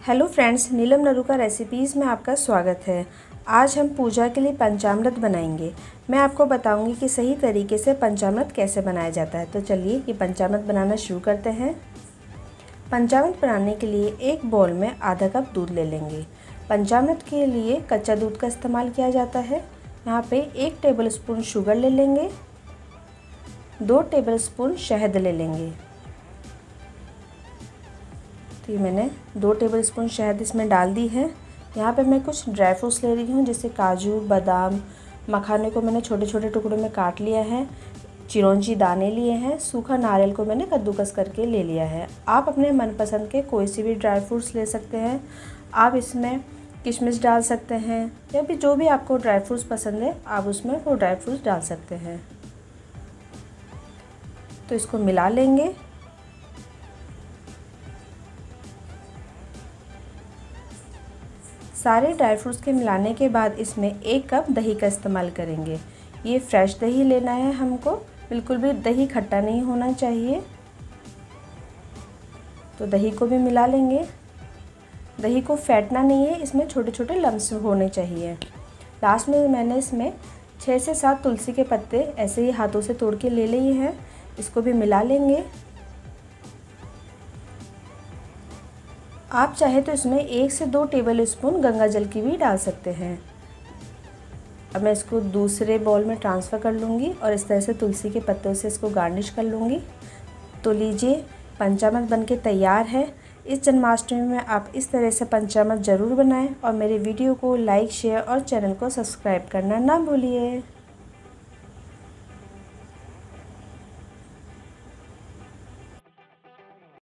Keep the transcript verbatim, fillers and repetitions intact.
Hello friends, Neelam Naruka recipes में आपका स्वागत है। आज हम पूजा के लिए पंचामृत बनाएंगे। मैं आपको बताऊंगी कि सही तरीके से पंचामृत कैसे बनाया जाता है। तो चलिए ये पंचामृत बनाना शुरू करते हैं। पंचामृत बनाने के लिए एक बाउल में आधा कप दूध ले लेंगे। पंचामृत के लिए कच्चा दूध का इस्तेमाल किया जाता है। यहाँ पे एक टेबलस्पून शुगर ले लेंगे, दो टेबलस्पून शहद ले लेंगे। तो ये मैंने दो टेबलस्पून शहद इसमें डाल दी है। यहाँ पे मैं कुछ ड्राई फ्रूट्स ले रही हूँ, जैसे काजू, बादाम, मखाने को मैंने छोटे छोटे टुकड़ों में काट लिया है, चिरौंजी दाने लिए हैं, सूखा नारियल को मैंने कद्दूकस करके ले लिया है। आप अपने मनपसंद के कोई सी भी ड्राई फ्रूट्स ले सकते हैं। आप इसमें किशमिश डाल सकते हैं या भी जो भी आपको ड्राई फ्रूट्स पसंद है आप उसमें वो ड्राई फ्रूट्स डाल सकते हैं। तो इसको मिला लेंगे। सारे ड्राई फ्रूट्स के मिलाने के बाद इसमें एक कप दही का इस्तेमाल करेंगे। ये फ्रेश दही लेना है हमको, बिल्कुल भी दही खट्टा नहीं होना चाहिए। तो दही को भी मिला लेंगे। दही को फेंटना नहीं है, इसमें छोटे छोटे लम्स होने चाहिए। लास्ट में मैंने इसमें छः से सात तुलसी के पत्ते ऐसे ही हाथों से तोड़ के ले लिए हैं। इसको भी मिला लेंगे। आप चाहे तो इसमें एक से दो टेबल स्पून गंगा जल की भी डाल सकते हैं। अब मैं इसको दूसरे बाउल में ट्रांसफ़र कर लूँगी और इस तरह से तुलसी के पत्तों से इसको गार्निश कर लूँगी। तो लीजिए, पंचामृत बनके तैयार है। इस जन्माष्टमी में आप इस तरह से पंचामृत ज़रूर बनाएं और मेरे वीडियो को लाइक, शेयर और चैनल को सब्सक्राइब करना ना भूलिए।